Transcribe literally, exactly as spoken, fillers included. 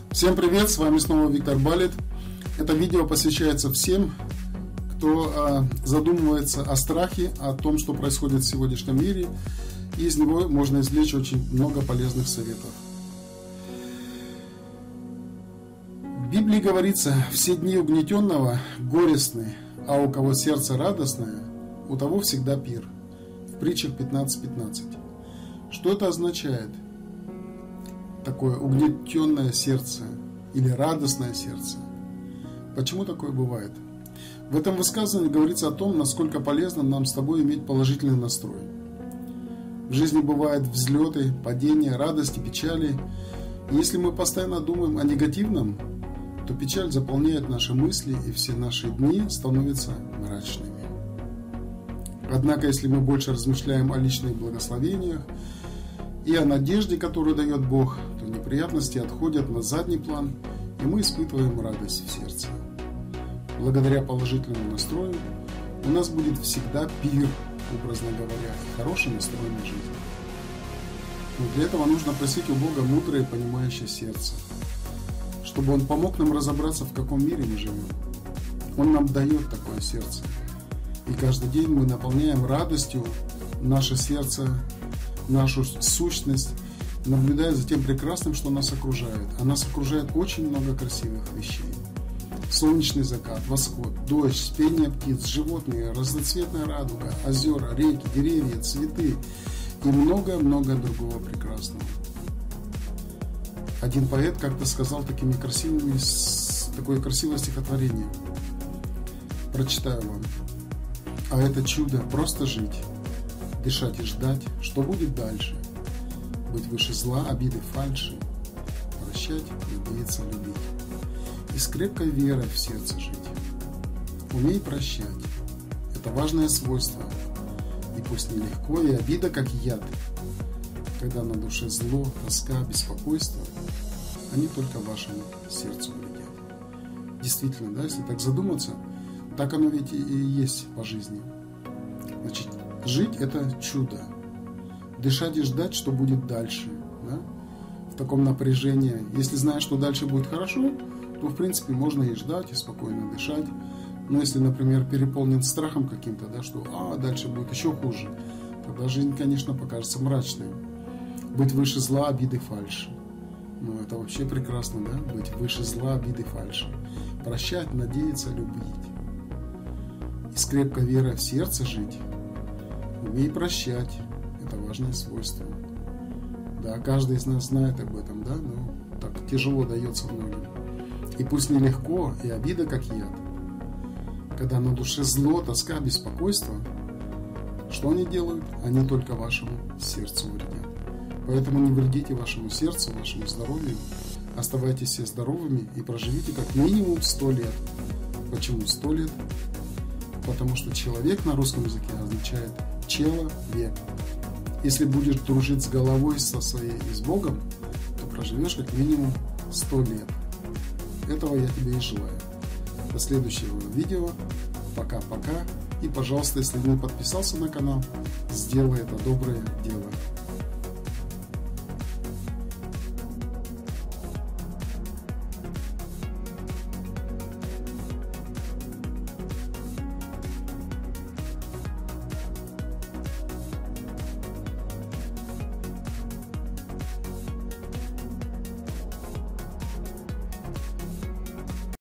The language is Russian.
Всем привет, с вами снова Виктор Балит. Это видео посвящается всем, кто а, задумывается о страхе, о том, что происходит в сегодняшнем мире, и из него можно извлечь очень много полезных советов. В Библии говорится: все дни угнетенного горестны, а у кого сердце радостное, у того всегда пир. В притчах пятнадцать пятнадцать. Что это означает? Такое угнетенное сердце или радостное сердце. Почему такое бывает? В этом высказывании говорится о том, насколько полезно нам с тобой иметь положительный настрой. В жизни бывают взлеты, падения, радости, печали. И если мы постоянно думаем о негативном, то печаль заполняет наши мысли, и все наши дни становятся мрачными. Однако, если мы больше размышляем о личных благословениях и о надежде, которую дает Бог, то неприятности отходят на задний план, и мы испытываем радость в сердце. Благодаря положительному настрою у нас будет всегда пир, образно говоря, хороший настрой на жизнь. Но для этого нужно просить у Бога мудрое и понимающее сердце, чтобы Он помог нам разобраться, в каком мире мы живем. Он нам дает такое сердце. И каждый день мы наполняем радостью наше сердце, нашу сущность, наблюдая за тем прекрасным, что нас окружает. А нас окружает очень много красивых вещей. Солнечный закат, восход, дождь, пение птиц, животные, разноцветная радуга, озера, реки, деревья, цветы и много-много другого прекрасного. Один поэт как-то сказал такими красивыми, такое красивое стихотворение. Прочитаю вам. А это чудо – просто жить, дышать и ждать, что будет дальше. Быть выше зла, обиды, фальши, прощать, надеяться, любить. И с крепкой верой в сердце жить. Умей прощать. Это важное свойство. И пусть нелегко, и обида, как яд. Когда на душе зло, тоска, беспокойство, они только вашему сердцу вредят. Действительно, да, если так задуматься, так оно ведь и есть по жизни. Значит, жить – это чудо. Дышать и ждать, что будет дальше. Да? В таком напряжении. Если знаешь, что дальше будет хорошо, то, в принципе, можно и ждать, и спокойно дышать. Но если, например, переполнен страхом каким-то, да, что а, дальше будет еще хуже, тогда жизнь, конечно, покажется мрачной. Быть выше зла, обиды, фальши. Ну, это вообще прекрасно, да? Быть выше зла, обиды, фальши. Прощать, надеяться, любить. И с крепкой верой в сердце жить. Умей прощать. Это важное свойство. Да, каждый из нас знает об этом, да? Но так тяжело дается многим. И пусть нелегко, и обида как яд. Когда на душе зло, тоска, беспокойство, что они делают? Они только вашему сердцу вредят. Поэтому не вредите вашему сердцу, вашему здоровью. Оставайтесь все здоровыми и проживите как минимум сто лет. Почему сто лет? Потому что человек на русском языке означает человек. Если будешь дружить с головой со своей и с Богом, то проживешь как минимум сто лет. Этого я тебе и желаю. До следующего видео. Пока-пока. И, пожалуйста, если не подписался на канал, сделай это доброе дело.